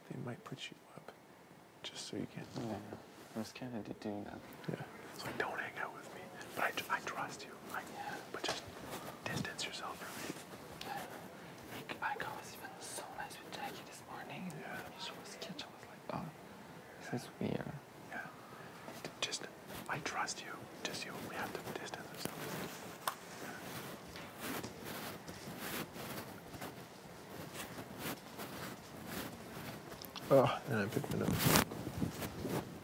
they might put you up. Just so you can't. Yeah, I'm scared of doing that. Yeah. So don't hang out with me. But I trust you. But just distance yourself from me. I was even so nice with Jackie this morning. Yeah. She was sketchy. I was like, oh, this is weird. Yeah. Just, I trust you. Just you. We have to distance ourselves. Oh, and I picked my nose.